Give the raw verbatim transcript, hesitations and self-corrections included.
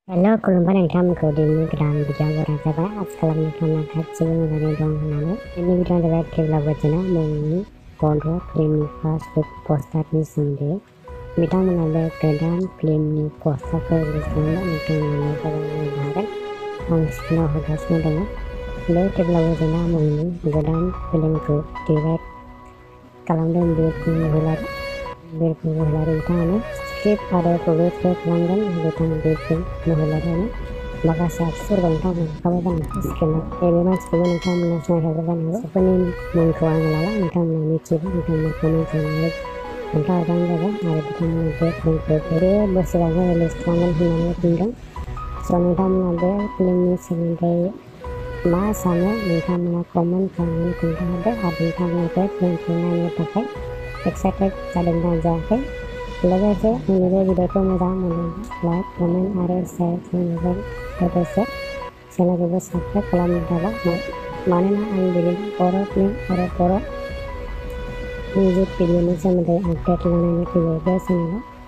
Hello' खुलुमबाय नोंथांमोनखौ दिनैनि गोदान भिडिअ'आव बरायनाय जाबाय। आथिखालाव नोंथांमोना गासिबो मोजाङै दं होननानै दिनैनि भिडिअ'आनो जाबाय थेब्लाबो जोंना मुंनि बन्द' फिल्मनि फार्स्ट लुक पस्टारनि सोमोन्दै बिथांमोना बे गोदान फिल्मनि पस्टारखौ रिलिज खालामबाय। नोंथांमोना मोजाङै नायनो हागोन। आं स्क्रिनाव होगासिनो दङ। बे थेब्लाबो जोंना मुंनि गोदान फिल्मखौ डिरेक्ट खालामदों बिरपुल महिलारी। बिरपुल महिलारी बिथाङानो स्क्रिप्ट आरो प्रडिउसबो खालामगोन। बिथां बिरपुल महिलारीयानो माखासे आखुफोरखौ नोंथांमोना नुखाबाय जानांगौ स्क्रिनाव। बे मानसिखौबो नोंथांमोना सिनायखागौ जानांगौ। बेफोरनि मुंखौ आं लाला, नोंथांमोना मिथिगौ। नोंथांमोना कमेन्ट खालामनानै खोन्थाहरबानो जाबाय। आरो बिथांमोना बे फिल्मखौ बे बोसोरावनो रिलिज खालामगोन होननानै बुंदों। स' नोंथांमोना बे फिल्मनि सोमोन्दै मा सानो नोंथांमोना कमेन्ट खालामनानै खोन्थाहरदो। आरो नोंथांमोना बे फिल्मखौ नायनो थाखाय एक्साइटेड जादोंना जायाखै। लोगोसे आंनि बे भिडिअ'खौ मोजां मोनोब्ला लाइक, कमेन्ट आरो शेयार खालामनायजों लोगोसे चेनेलखौबो साबस्क्राइब खालामनो थाबाय। मानोना आं बिदिनो बर' फिल्म आरो बर' मिउजिक भिडिअ'नि सोमोन्दै आपडेट लानानै फैयो बे चेनेलाव।